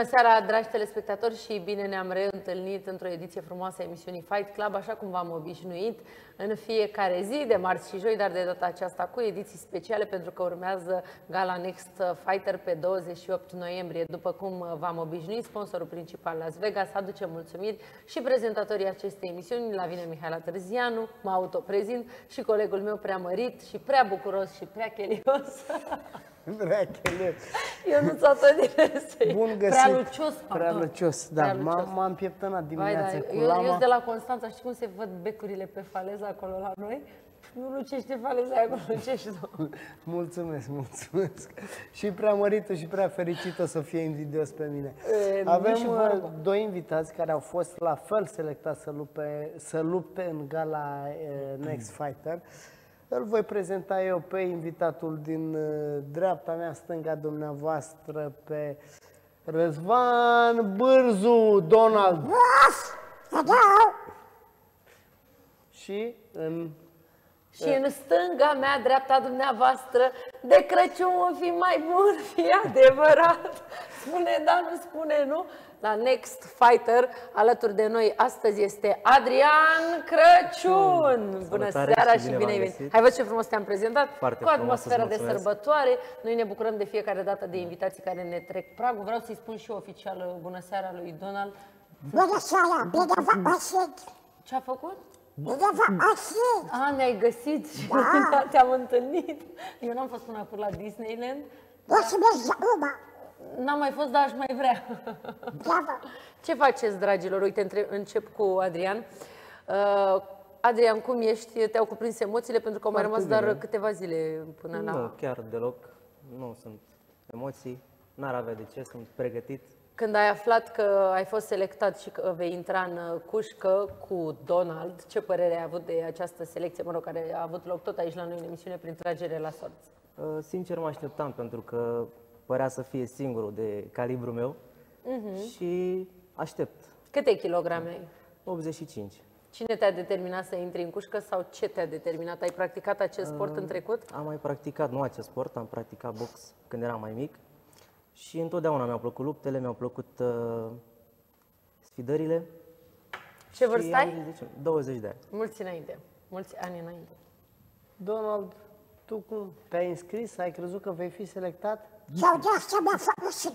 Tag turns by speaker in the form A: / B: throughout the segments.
A: seara, dragi telespectatori, și bine ne-am reîntâlnit într-o ediție frumoasă a emisiunii Fight Club, așa cum v-am obișnuit în fiecare zi, de marți și joi, dar de data aceasta cu ediții speciale, pentru că urmează Gala Next Fighter pe 28 noiembrie. După cum v-am obișnuit, sponsorul principal Las Vegas aduce mulțumiri și prezentatorii acestei emisiuni, Lavinia Mihaela Târzianu, mă autoprezint, și colegul meu preamărit și prea bucuros și prea chelios. Ionuț Atădilesei.
B: Bun găsit.
A: Prea lucios,
B: prea lucios, da. M-am pieptănat dimineața cu lama.
A: Eu sunt de la Constanța, știi cum se văd becurile pe faleză acolo la noi? Nu lucește faleza aia, acolo lucești tu.
B: Mulțumesc, mulțumesc. Și preamărită și prea fericită să fie invidios pe mine. Avem doi invitați care au fost la fel selectați să lupte în Gala Next Fighter. Îl voi prezenta eu pe invitatul din dreapta mea, stânga dumneavoastră, pe Răzvan Bârzu, Donald. Și în
A: stânga mea, dreapta dumneavoastră, de Crăciun o fi mai bun, fi adevărat. Spune da, nu spune nu. La Next Fighter, alături de noi astăzi este Adrian Crăciun. Bună seara și bine venit. Hai, văd ce frumos te-am prezentat.
C: Foarte
A: cu atmosfera de sărbătoare. Noi ne bucurăm de fiecare dată de invitații care ne trec pragul. Vreau să-i spun și eu oficial bună seara lui Donald.
D: Bună seara, bine v-am găsit.
A: Ce-a făcut?
D: Bine v-am găsit.
A: Ne-ai găsit și te-am întâlnit. Eu n-am fost până acum la Disneyland.
D: O să mergi la UMA.
A: N-am mai fost, dar aș mai vrea.
D: Bravo.
A: Ce faceți, dragilor? Uite, încep cu Adrian. Adrian, cum ești? Te-au cuprins emoțiile pentru că au mai rămas doar câteva zile până la...
C: Nu, chiar deloc. Nu sunt emoții. N-ar avea de ce, sunt pregătit.
A: Când ai aflat că ai fost selectat și că vei intra în cușcă cu Donald, ce părere ai avut de această selecție, mă rog, care a avut loc tot aici la noi în emisiune prin tragere la sorți?
C: Sincer, mă așteptam, pentru că părea să fie singurul de calibrul meu și aștept.
A: Câte kilograme ai?
C: 85.
A: Cine te-a determinat să intri în cușcă sau ce te-a determinat? Ai practicat acest sport în trecut?
C: Am mai practicat, nu acest sport, am practicat box când eram mai mic și întotdeauna mi-au plăcut luptele, mi-au plăcut sfidările.
A: Ce vârstă ai?
C: 20 de ani.
A: Mulți înainte, mulți ani înainte.
B: Donald, tu cum te-ai înscris? Ai crezut că vei fi selectat?
D: Eu de asta mi-a făcut și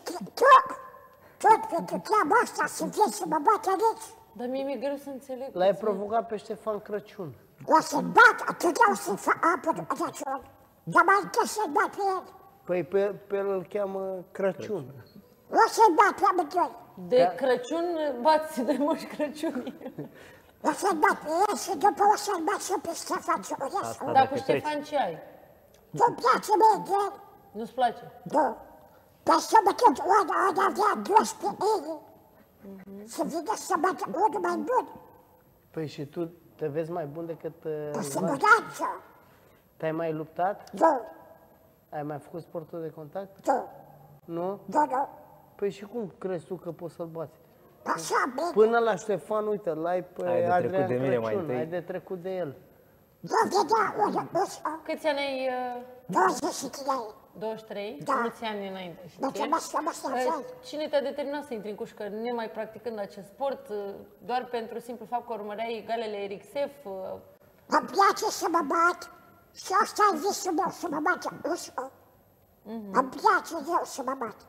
D: tot pentru treaba asta, să vii să mă bate aici.
A: Dar mie mi-e greu să înțeleg.
B: L-ai provocat pe Ștefan Crăciun.
D: O să-l bat, atât o să-i fac apă de Crăciun. Dar mai întâi să-l bat pe el.
B: Păi pe el îl cheamă Crăciun.
D: O să-l bat pe amândoi.
A: De Crăciun bați de Moș Crăciunii.
D: O să-l bat pe el și după o să-l bat și pe Ștefan Ciurescu.
A: Dar cu Ștefan ce ai?
D: Nu-mi place mie de el.
A: Nu-ți place?
D: Nu. Dar să mă tot ori avea 12 ele. Să vină să bată unul mai bun.
B: Păi și tu te vezi mai bun decât
D: Cu siguranță.
B: Te-ai mai luptat?
D: Nu.
B: Ai mai făcut sportul de contact?
D: Nu.
B: Nu?
D: Nu.
B: Păi și cum crezi tu că poți să-l bați?
D: Așa, bine.
B: Până la Ștefan, uite, l-ai pe Adrian Crăciun, ai de trecut de el.
D: Nu vedea unul,
A: Câți ani ai?
D: 23.
A: 23?
D: Da.
A: Mulți ani înainte, știi?
D: Mulțumesc că mă știam.
A: Cine te-a determinat să intri în cușcă, nemai practicând acest sport, doar pentru simplu fapt că urmăreai galele RXF?
D: Îmi place să mă bat și asta e visul meu, să mă bate ușcă. Îmi place eu să mă bat.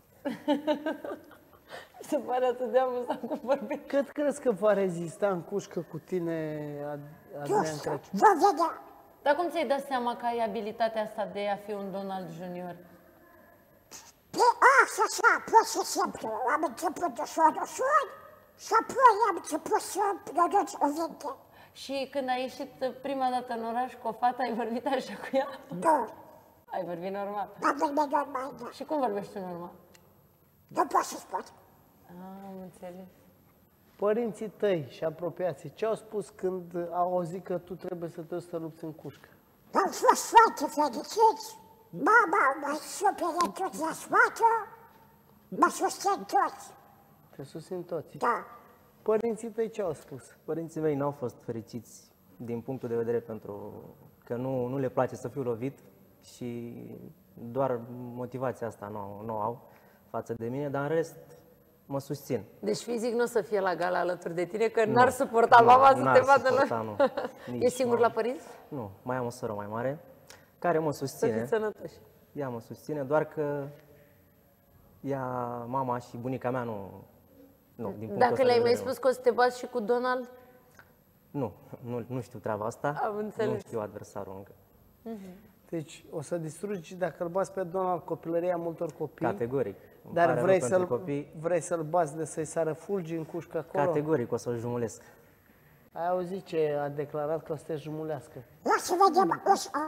A: Se pare atât de amuzant cum vorbești.
B: Cât crezi că va rezista în cușcă cu tine Adrian Crăciun?
D: Vom vedea.
A: Dar cum ți-ai dat seama că ai abilitatea asta de a fi un Donald Junior?
D: Pe așa, pur și simplu, am început ușor și apoi am început să produc cuvinte.
A: Și când ai ieșit prima dată în oraș cu o fată, ai vorbit așa cu ea?
D: Nu.
A: Ai vorbit normal?
D: Am vorbit normal, da.
A: Și cum vorbești tu normal?
D: Nu pot să spun.
A: Am înțeles.
B: Părinții tăi și apropiații, ce au spus când au auzit că tu trebuie să te duci să lupți în cușcă?
D: Am fost foarte fericiți. Mama m-a super entuziasmată. Mă susțin toți.
B: Te susțin toți.
D: Da.
B: Părinții tăi ce au spus?
C: Părinții mei n-au fost fericiți din punctul de vedere pentru că nu le place să fiu lovit și doar motivația asta nu au față de mine, dar în rest mă susțin.
A: Deci fizic nu o să fie la gala alături de tine, că n-ar suporta mama să te vadă la...
C: Nu.
A: E singur la părinți?
C: Nu, mai am o soră mai mare care mă
A: Să
C: susține.
A: fiți sănătoși.
C: Ea mă susține, doar că ea, mama și bunica mea nu din punctul
A: Dacă
C: ăsta
A: le-ai
C: de
A: mai
C: vedere,
A: spus că o să te bați și cu Donald?
C: nu știu treaba asta.
A: Am înțeles.
C: Nu știu adversarul încă.
B: Deci o să distrugi, dacă îl bați pe Donald, copilăria multor copii.
C: Categoric. Îmi
B: Dar
C: pare
B: vrei
C: rău pentru copii.
B: vrei să-l bați de să-i sară fulgi în cușcă acolo?
C: Categoric o să-l jumulesc.
B: Ai auzit ce a declarat că o să te jumulească?
D: O să vedem,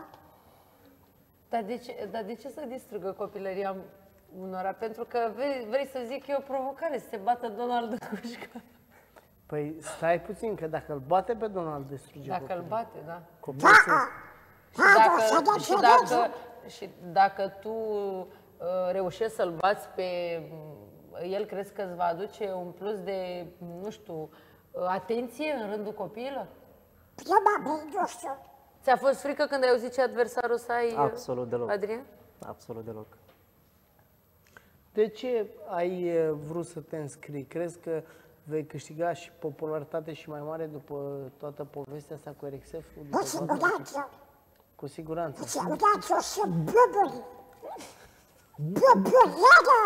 A: Dar de ce să distrugă copilăria unora? Pentru că vrei să zic că e o provocare să se bată Donald în cușcă.
B: Păi stai puțin, că dacă îl bate pe Donald, distruge
A: Dacă îl bate, da.
B: copiii.
A: Și dacă tu reușești să-l bați pe el, crezi că îți va aduce un plus de, nu știu, atenție în rândul copiilor?
D: Probabil, nu știu.
A: Ți-a fost frică când ai auzit ce adversar o să ai,
C: Absolut deloc.
A: Adrian?
C: Absolut deloc.
B: De ce ai vrut să te înscrii? Crezi că vei câștiga și popularitate și mai mare după toată povestea asta cu RXF?
D: Cu siguranță.
B: Cu siguranță.
D: Cu siguranță o să bluburi. Bluburiada!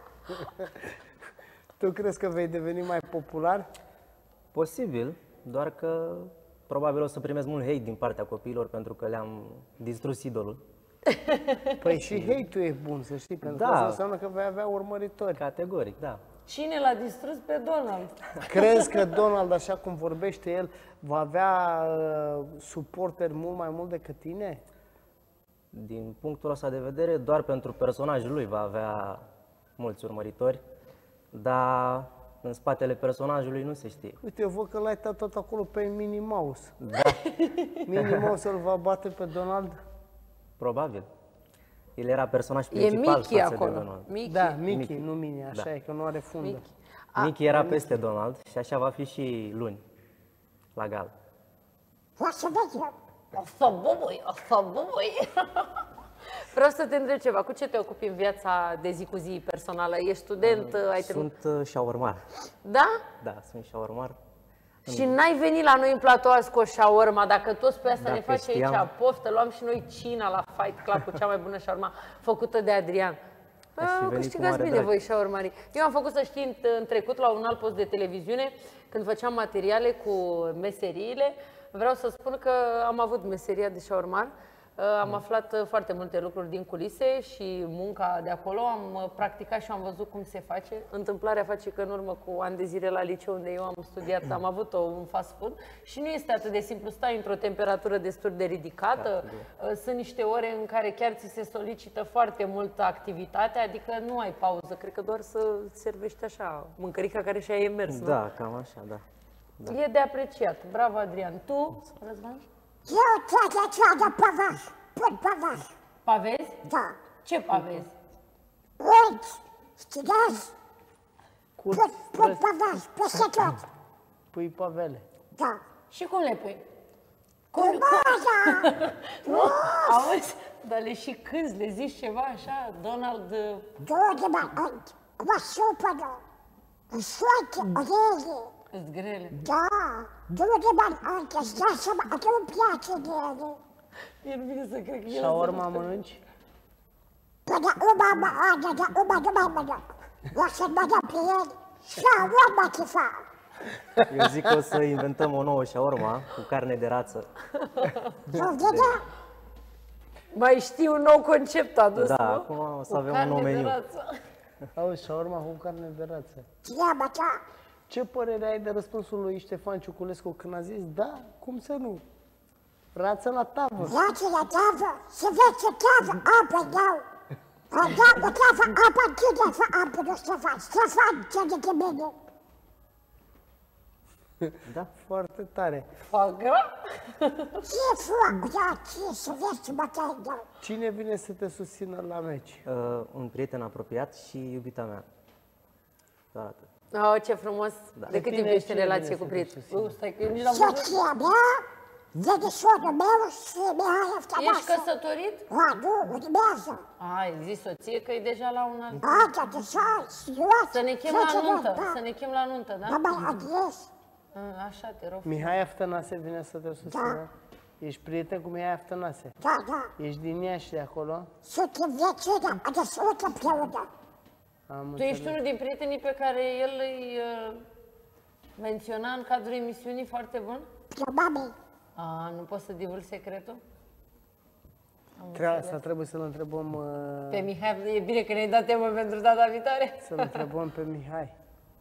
B: Tu crezi că vei deveni mai popular?
C: Posibil, doar că probabil o să primesc mult hate din partea copiilor pentru că le-am distrus idolul.
B: Păi și hate-ul e bun, să știi, pentru că
C: Da.
B: asta înseamnă că vei avea urmăritori.
C: Categoric, da.
A: Cine l-a distrus pe Donald?
B: Crezi că Donald, așa cum vorbește el, va avea suporteri mult mai mult decât tine?
C: Din punctul ăsta de vedere, doar pentru personajul lui va avea mulți urmăritori, dar în spatele personajului nu se știe.
B: Uite, eu văd că l-ai tot acolo pe Minnie Mouse.
C: Da,
B: Minnie Mouse îl va bate pe Donald?
C: probabil. El era personaj
A: E
C: principal
A: Mickey
C: față de
A: acolo.
C: Donald.
A: Mickey.
B: Da, Mickey, nu Minnie, așa
C: Da.
B: e, că nu are fundă.
A: Mickey.
C: Mickey era peste Donald și așa va fi și luni, la gal.
D: O să vedem.
A: O să bubui. Vreau să te întreb ceva. Cu ce te ocupi în viața de zi cu zi personală? Ești student? Ai terminat?
C: Sunt shawarmar.
A: Da?
C: Da, sunt shawarmar.
A: Și n-ai venit la noi în platou azi cu o shawarma, dacă toți pe asta
C: Dacă
A: ne face
C: știam.
A: aici poftă, luam și noi cina la Fight Club cu cea mai bună shawarma făcută de Adrian.
C: Aș fi venit cu
A: Câștigați
C: mare
A: bine
C: drag.
A: voi shawarmarii. Eu am făcut, să știi, în trecut la un alt post de televiziune, când făceam materiale cu meseriile, vreau să spun că am avut meseria de shawarmar. Am aflat foarte multe lucruri din culise și munca de acolo. Am practicat și am văzut cum se face. Întâmplarea face că în urmă cu ani de zile la liceu unde eu am studiat, am avut un fast food și nu este atât de simplu. Stai într-o temperatură destul de ridicată. Sunt niște ore în care chiar ți se solicită foarte multă activitate, adică nu ai pauză. Cred că doar să servești așa mâncărica care și-a e mers, nu?
C: Da, cam așa, da.
A: E de apreciat. Bravo, Adrian. Tu, Răzvan?
D: Eu trag pavaș. Pun pavaș.
A: Pavezi?
D: Da.
A: Ce pavezi?
D: Urți, stigați,
B: Curți,
D: pun pavaș peste tot.
B: pui pavele.
D: Da.
A: Și cum le pui?
D: Cu moza.
A: Auzi, dar le și cânti, le zici ceva așa, Donald...
D: 2 de bani, o supără. Soate, orele.
A: Îți grele.
D: Da. 2 de bani, stai să mă, că nu place de ele.
A: E bine să cred că el...
B: Shawarma mănânci?
D: Până uma nu mai mănânc. O să mănânc pe el. Shawarma ce fac.
C: Eu zic că o să inventăm o nouă shawarma cu carne de rață.
D: Nu vedea?
A: Mai știi un nou concept adus,
C: Da,
A: nu?
C: acum o să
A: Cu
C: avem un
A: carne
C: nou
A: de
C: meniu.
A: rață.
B: Auzi, shawarma cu carne de rață.
D: Treaba ta.
B: Ce părere ai de răspunsul lui Ștefan Ciuculescu când a zis, da, cum să nu? Rață la tavă.
D: Rață la tavă. Să vezi ce tavă apă dau. Da, o tavă apă, cine fă apă nu Ștefan? Ștefan, ce de mine.
C: Da?
B: Foarte tare.
A: Fac gras?
D: Ce fac? Da, ce să vezi ce bătaie dau.
B: Cine vine să te susțină la meci?
C: Un prieten apropiat și iubita mea. Doar atât.
A: Oh, ce frumos. De cât
B: Pe
A: timp
B: tine
A: ești în
B: cine
A: relație
B: vine
A: cu
B: să te
A: prietenul?
B: susțină?
A: Stai că eu nici n-am văzut.
D: Soția mea E de sorul meu și Mihai Aftănase.
A: Ești căsătorit?
D: Nu, urmează.
A: Ai zis soție că e deja la un alt.
D: Da, deja, serios.
A: Să ne chem la nuntă, să ne chem la nuntă, da?
D: Da, mai adres.
A: Așa, te rog.
B: Mihai Aftănase vine să te susțină. Ești prieten cu Mihai Aftănase.
D: Da.
B: Ești din Iași de acolo.
D: Sunt în viețurea, adică sunt împreună.
A: Tu ești unul din prietenii pe care el îi menționa în cadrul emisiunii foarte bun?
D: Probabil.
A: Nu poți să divulgi secretul?
B: Asta trebuie să-l întrebăm.
A: Pe Mihai, e bine că ne-ai dat temă pentru data viitoare.
B: Să-l întrebăm pe Mihai.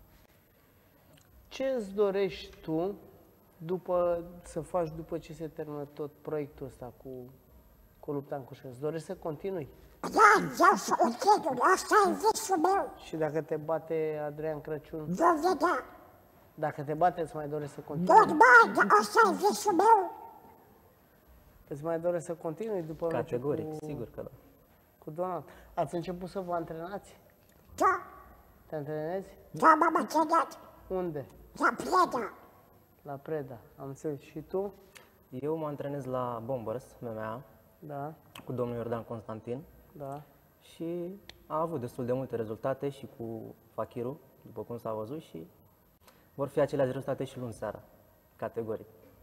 B: Ce îți dorești tu să faci după ce se termină tot proiectul ăsta cu lupta în cușă? Îți dorești să continui?
D: Da, vreau să închidul, asta e visul meu.
B: Și dacă te bate Adrian Crăciun?
D: Vom vedea.
B: Dacă te bate, îți mai dorești să continui?
D: Normal, dar asta e visul meu.
B: Îți mai dorești să continui după
C: Categoric, sigur că da.
B: cu Donald? Ați început să vă antrenați?
D: Da,
B: Te antrenezi?
D: da, m-am antrenat.
B: Unde?
D: La Preda.
B: La Preda, am înțeles. Și tu?
C: Eu mă antrenez la Bombers, MMA,
B: Da,
C: cu domnul Iordan Constantin
B: da.
C: și a avut destul de multe rezultate și cu Fakiru, după cum s-a văzut, și vor fi aceleași rezultate și luni seara, categoric.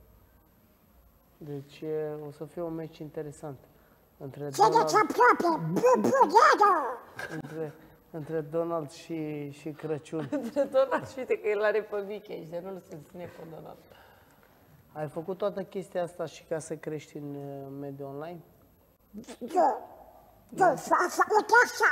B: Deci o să fie un meci interesant
D: Țineți aproape,
B: între Donald și Crăciun.
A: Între Donald și uite că el are pe mic aici, de nu-l se ține pe Donald.
B: Ai făcut toată chestia asta și ca să crești în mediul online?
D: Da, uite așa,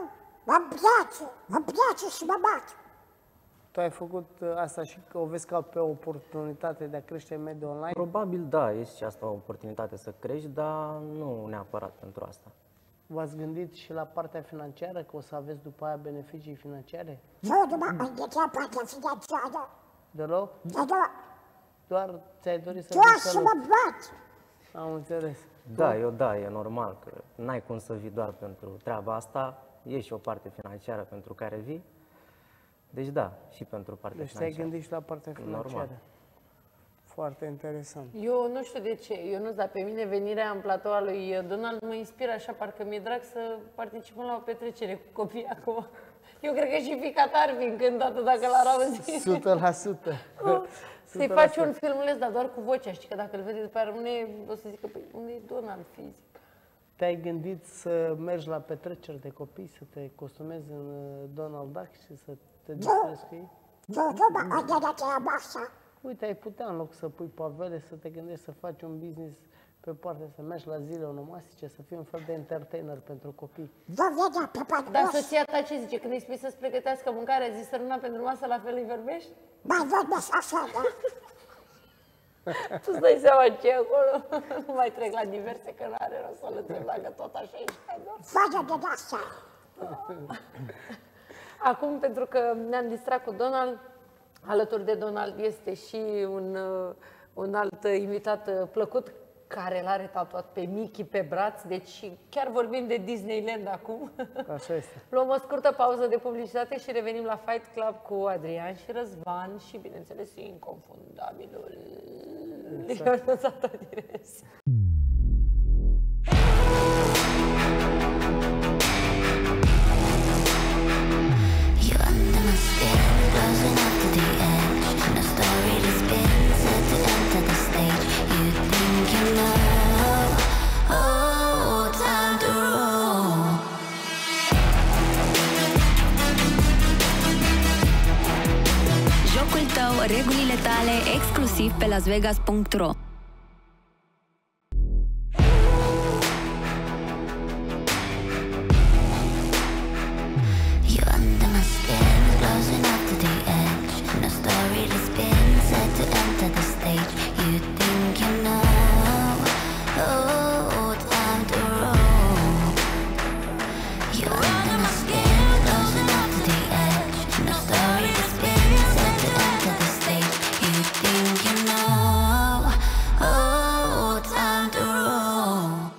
D: îmi place și mă bat.
B: Tu ai făcut asta și că o vezi ca pe o oportunitate de a crește în mediul online?
C: Probabil da, este și asta o oportunitate să crești, dar nu neapărat pentru asta.
B: V-ați gândit și la partea financiară, că o să aveți după aia beneficii financiare?
D: Nu, nu m-am gândit la partea financiară.
B: Deloc?
D: Da,
B: Doar ți-ai dorit să
D: doar
B: vii
D: să
B: să
D: mă
B: lupți?
D: bat.
B: Am înțeles.
C: Da, e normal că n-ai cum să vii doar pentru treaba asta, e și o parte financiară pentru care vii. Deci da, și pentru partea
B: Deci ți-ai
C: financiară.
B: gândit și la partea financiară.
C: Normal.
B: Foarte interesant.
A: Eu nu știu de ce, dar pe mine venirea în platoua lui Donald mă inspiră așa, parcă mi-e drag să participăm la o petrecere cu copii acum. Eu cred că și fiica ta ar fi încântată dacă l-ar auzi.
B: 100%.
A: Să-i faci un filmuleț, dar doar cu vocea, știi, că dacă îl vede după aia rămâne, o să zică, păi, unde e Donald fizic?
B: Te-ai gândit să mergi la petreceri de copii, să te costumezi în Donald Duck și să te distrezi cu ei?
D: Nu, m-am gândit la treaba asta.
B: Uite, ai putea în loc să pui pavele, să te gândești să faci un business pe partea, să mergi la zile onomastice, să fii un fel de entertainer pentru copii.
D: Vom vedea pe parcurs.
A: Dar soția ta ce zice? Când îi spui să-ți pregătească mâncarea, zi săruna pentru masă, la fel îi vorbești?
D: Mai vorbesc așa, da?
A: Tu îți dai seama ce e acolo? Nu mai trec la diverse, că n-are rost să-l întreb dacă tot așa ești.
D: Fără de asta.
A: Acum, pentru că ne-am distrat cu Donald, alături de Donald este și un alt invitat plăcut, care l-are tatuat pe Mickey pe braț, deci chiar vorbim de Disneyland acum.
B: Așa este.
A: Luăm o scurtă pauză de publicitate și revenim la Fight Club cu Adrian și Răzvan și, bineînțeles, inconfundabilul Ionuț Tătirescu.
E: Regulile tale exclusiv pe lasvegas.ro.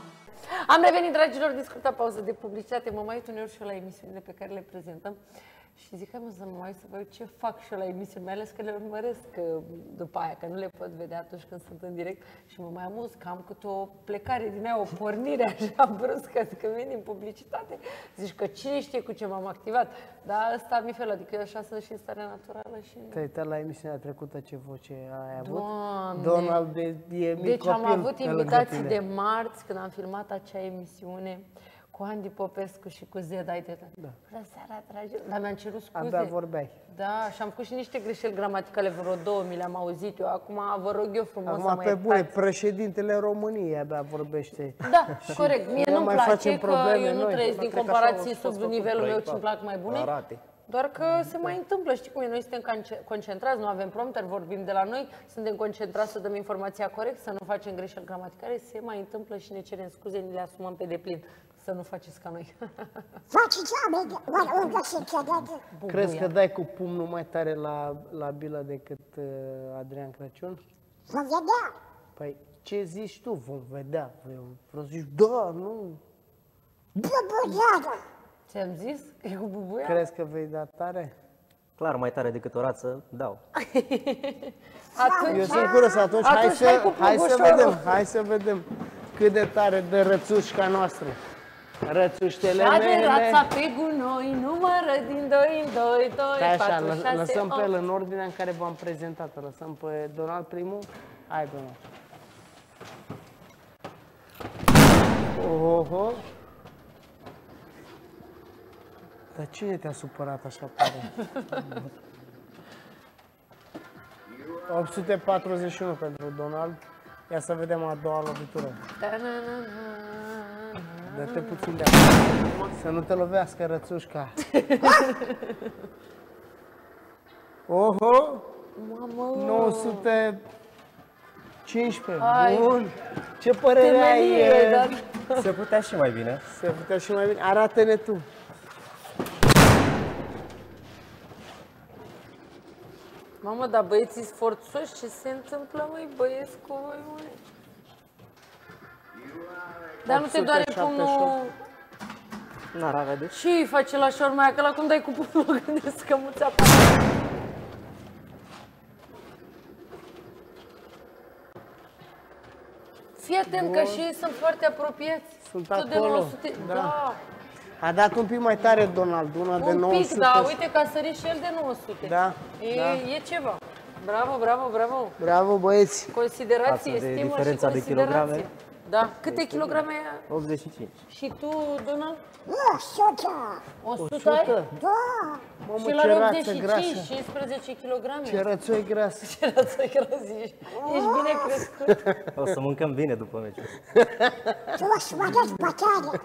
A: Am revenit, dragilor, din scurta pauză de publicitate. Mă mai uit uneori și eu la emisiunile pe care le prezentăm Și zic, hai mă să mă mai să văd ce fac și eu la emisiuni, mai ales că le urmăresc după aia, că nu le pot vedea atunci când sunt în direct și mă mai amuz că am câte o plecare din aia, o pornire așa bruscă, când vin în publicitate. Zici că cine știe cu ce m-am activat, dar ăsta mi-e fel, adică eu așa sunt și în starea naturală și...
B: Te-ai uitat la emisiunea trecută ce voce ai avut?
A: Doamne!
B: Donald e mic
A: Deci am
B: copil
A: avut
B: pe lângă
A: invitații
B: tine.
A: de marți când am filmat acea emisiune cu Andy Popescu și cu Zeda, da. La seara trage, dar mi-am cerut scuze.
B: Abia vorbeai.
A: Da, și am făcut și niște greșeli gramaticale, vreo 2 mi le-am auzit eu. Acum vă rog eu frumos să
B: Acum,
A: mă
B: pe bune,
A: iertați.
B: președintele României abia vorbește.
A: Da, corect. Mie
B: nu
A: nu-mi
B: mai
A: place
B: facem
A: că
B: probleme
A: eu nu
B: noi.
A: trăiesc din
C: Cred că
A: comparații
C: așa au
A: sub
C: fost
A: nivelul meu
C: făcut
A: ce-mi plac mai bune.
C: Arate.
A: Doar că se mai întâmplă, știi cum e, noi suntem concentrați, nu avem prompter, vorbim de la noi, suntem concentrați să dăm informația corect, să nu facem greșeli gramaticale, se mai întâmplă și ne cerem scuze, ni le asumăm pe deplin. Să nu faceți ca noi.
D: Faceți oameni, oare unde se cede?
B: Crezi că dai cu pumnul mai tare la bilă decât Adrian Crăciun?
D: Vom vedea.
B: Păi, ce zici tu? Vom vedea. Vreau să zici, da, nu.
D: Bubuiară.
A: Ți-am zis că e cu bubuia?
B: Crezi că vei da tare?
C: Clar, mai tare decât o rață, dau.
A: Atunci,
B: Eu sunt curios, atunci hai să vedem cât de tare dă rățușca noastră. Rățuștele
A: Cade
B: mele.
A: rața pe gunoi, numără din 2 în 2, 2,
B: Stai
A: 4,
B: așa,
A: 6,
B: lăsăm
A: 8.
B: pe el în ordinea în care v-am prezentat-o. Lăsăm pe Donald primul. Hai, Donald. Oho. Dar cine te-a supărat așa, pare? 841 pentru Donald. Ia să vedem a doua lovitură. Dă-te puțin de acolo. Să nu te lovească rățușca. Oho!
A: Mamă!
B: 915.
A: Hai.
B: Bun. Ce părere ai?
A: Temelie, dar...
C: Se putea și mai bine.
B: Se putea și mai bine. Arată-ne tu.
A: Mamă, dar băieții sforțoși, ce se întâmplă, măi, băieți cu voi, măi? Dar nu te doare
B: 878.
A: pumnul...
C: N-ar avea de ce.
A: Și îi face la șorma aia, că la cum dai cu pumnul, mă gândesc că mulți apar. Fii atent că și ei sunt foarte apropiați.
B: Sunt
A: Tot de
B: acolo,
A: 900.
B: da.
A: Da.
B: A dat un pic mai tare Donald, una de
A: Un
B: 900.
A: pic, da, uite că a sărit și el de 900.
B: Da,
A: E ceva. Bravo, bravo, bravo.
B: Bravo, băieți.
A: Considerație,
C: Față de
A: stimă și
C: diferența de
A: considerație.
C: kilograme.
A: Da. Câte kilograme ai?
C: 85.
A: Și tu, Donald?
D: 100.
A: 100 ai?
D: Da.
B: Mamă,
A: Și la
B: ce rață
A: 85,
B: grasă.
A: 15 kg.
B: Ce rățoi grasă.
A: Ce rață grasă ești. Ești bine crescut.
C: O să mâncăm bine după meciul.
D: Tu o să mă duci bătare.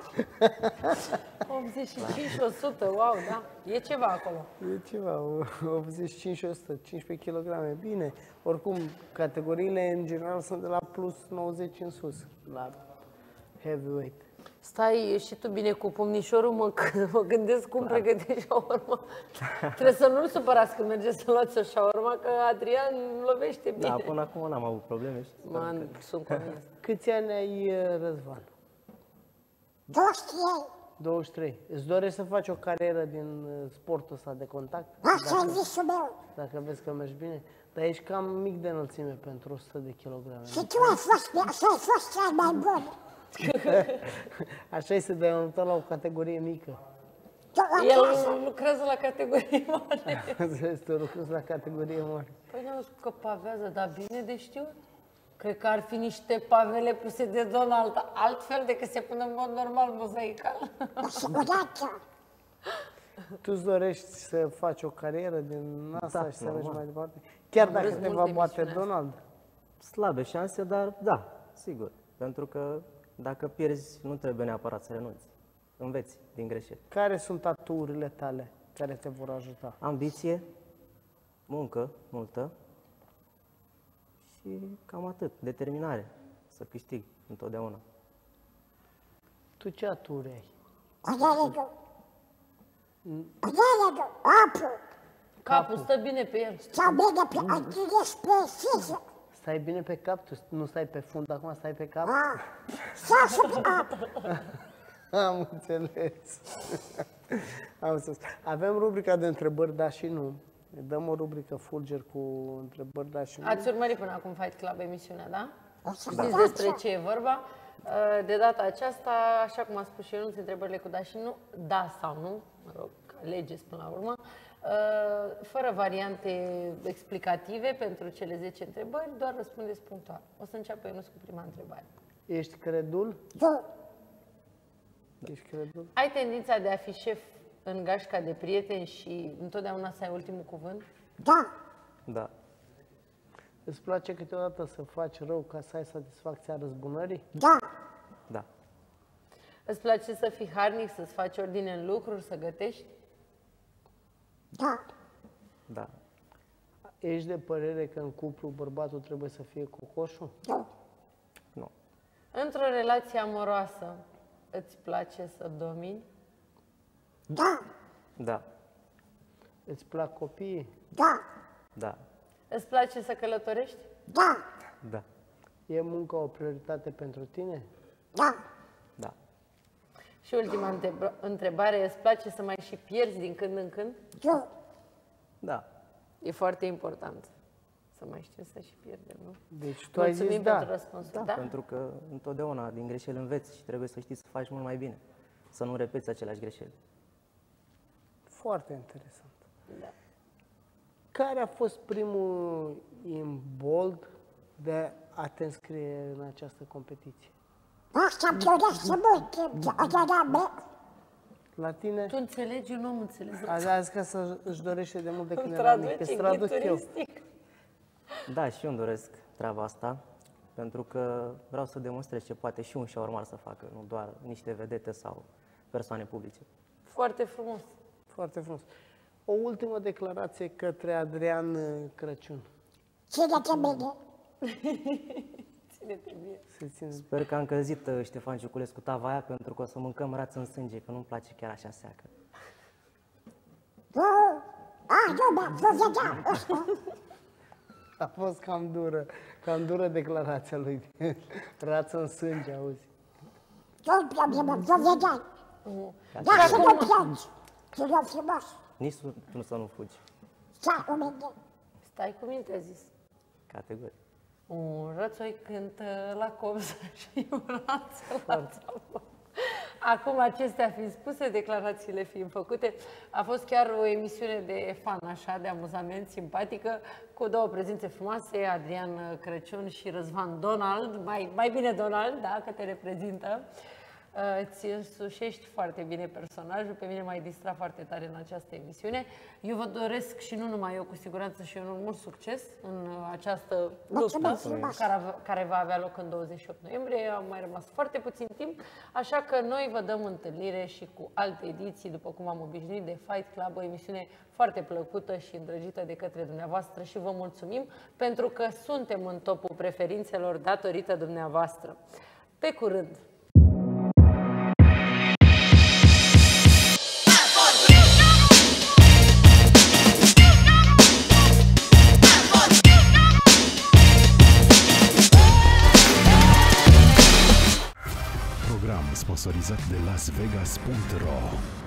A: 85 și 100, wow, da. E ceva acolo.
B: E ceva, 85 și 115 kg. Bine. Oricum, categoriile în general sunt de la plus 90 în sus, la heavyweight.
A: Stai și tu bine cu pumnișorul, mă gândesc cum pregătești șaorma. Trebuie să nu-l supărați când mergeți să luați o șaorma, că Adrian lovește bine.
C: Da, până acum n-am avut probleme. Și
A: Man, sunt convins.
B: Câți ani ai, Răzvan?
D: 23.
B: 23. Îți dorești să faci o carieră din sportul ăsta de contact?
D: Asta e visul meu.
B: Dacă vezi că mergi bine. Dar ești cam mic de înălțime pentru 100 de kilograme.
D: Și tu ai fost cel mai bun.
B: Așa este de a la o categorie mică.
A: El lucrează la categorie mare.
B: Este o lucru la categorie mare.
A: Păi n-am spus că pavează, dar bine de știut. Cred că ar fi niște pavele puse de Donald, altfel decât se pune în mod normal mozaical.
D: Siguranță.
B: Tu îți dorești să faci o carieră din asta
C: Da,
B: și să mergi
C: normal.
B: mai departe? Chiar dacă
A: văzut
B: te va
A: multe
B: bate
A: emisiuni
B: Donald?
C: Slabe șanse, dar da, sigur. Pentru că dacă pierzi, nu trebuie neapărat să renunți. Înveți din greșeli.
B: Care sunt aturile tale care te vor ajuta?
C: Ambiție, muncă multă și cam atât. Determinare să câștig întotdeauna.
B: Tu ce aturi ai?
D: Odeledu. Apă.
A: Capul stă bine pe el.
D: Sau bine pe Achilles pe fizic.
B: Stai bine pe cap? Tu nu stai pe fund, acum stai pe cap?
D: Sau și pe apă.
B: Am înțeles. Am înțeles. Avem rubrica de întrebări da și nu. Ne dăm o rubrică fulger cu întrebări da și nu.
A: Ați urmărit până acum Fight Club emisiunea, da? Știți despre ce e vorba? De data aceasta, așa cum a spus și Ionuț, întrebările cu da și nu, da sau nu, mă rog, alegeți până la urmă, fără variante explicative pentru cele 10 întrebări, doar răspundeți punctual. O să înceapă Ionuț cu prima întrebare.
B: Ești credul?
D: Da.
B: Ești credul?
A: Ai tendința de a fi șef în gașca de prieteni și întotdeauna să ai ultimul cuvânt?
D: Da.
C: Da.
B: Îți place câteodată să faci rău ca să ai satisfacția răzbunării?
D: Da.
C: Da.
A: Îți place să fii harnic, să-ți faci ordine în lucruri, să gătești?
D: Da.
C: Da.
B: Ești de părere că în cuplu bărbatul trebuie să fie cocoșul?
D: Da.
C: Nu.
A: Într-o relație amoroasă, îți place să domini?
D: Da.
C: Da.
B: Îți plac copiii?
D: Da.
C: Da.
A: Îți place să călătorești?
D: Da.
C: Da.
B: E munca o prioritate pentru tine?
D: Da.
C: Da.
A: Și ultima întrebare, îți place să mai și pierzi din când în când?
D: Da.
C: Da.
A: E foarte important să mai știm să și pierdem, nu?
B: Deci tu ai
A: Mulțumim
B: zis da.
A: pentru răspunsul. Da?
C: Pentru că întotdeauna din greșeli înveți și trebuie să știi să faci mult mai bine. Să nu repeți aceleași greșeli.
B: Foarte interesant.
A: Da.
B: Care a fost primul imbold de a te înscrie în această competiție?
D: Asta-mi dorește mult timp. Da.
B: La tine?
A: Tu înțelegi, eu nu am înțeles.
B: A zis că își dorește de mult de când era
A: Traduce
B: mic. Îți
A: ghid
B: traduc eu.
A: turistic.
C: Da, și eu îmi doresc treaba asta, pentru că vreau să demonstrez ce poate și un șaurmar să facă, nu doar niște vedete sau persoane publice.
A: Foarte frumos.
B: Foarte frumos. O ultimă declarație către Adrian Crăciun.
D: Ține-te bine.
A: Ține-te bine.
B: Se ține.
C: Sper că a încălzit Ștefan Ciuculescu tava aia, pentru că o să mâncăm rață în sânge, că nu-mi place chiar așa seacă.
D: Da. Nu vedeam asta.
B: A fost cam dură declarația lui. Rață în sânge, auzi.
D: Nu-i problemă, nu vedeam. Da,
C: Așa,
D: să nu plângi. Să nu frumos.
C: nici tu să nu fugi,
D: Stai cu mine.
A: Stai cu minte, a zis.
C: categoric.
A: Un rățoi cântă la copsă și un rață la țapă. Acum, acestea fiind spuse, declarațiile fiind făcute, a fost chiar o emisiune de fan, așa, de amuzament, simpatică, cu două prezențe frumoase, Adrian Crăciun și Răzvan Donald, mai bine Donald, da, că te reprezintă. Îți însușești foarte bine personajul, pe mine m-ai distrat foarte tare în această emisiune. Eu vă doresc și nu numai eu, cu siguranță și eu, mult succes în această luptă care va avea loc în 28 noiembrie. A mai rămas foarte puțin timp, așa că noi vă dăm întâlnire și cu alte ediții, după cum am obișnuit, de Fight Club, o emisiune foarte plăcută și îndrăgită de către dumneavoastră și vă mulțumim pentru că suntem în topul preferințelor datorită dumneavoastră. Pe curând!
F: Sponsorizat de Las Vegas.ro